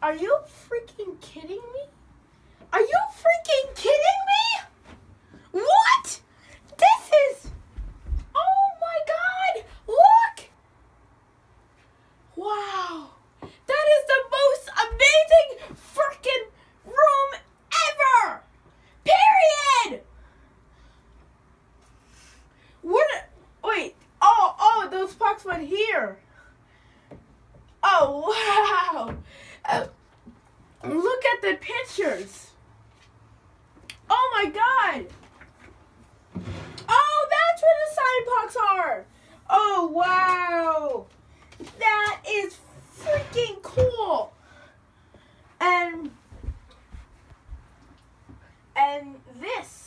Are you freaking kidding me? Are you freaking kidding me? What? This is... Oh my God! Look! Wow. That is the most amazing freaking room ever! Period! Wait. Oh, those pucks went here. Oh, wow. Look at the pictures. Oh my God. Oh, that's where the sign pucks are. Oh, wow. That is freaking cool. And this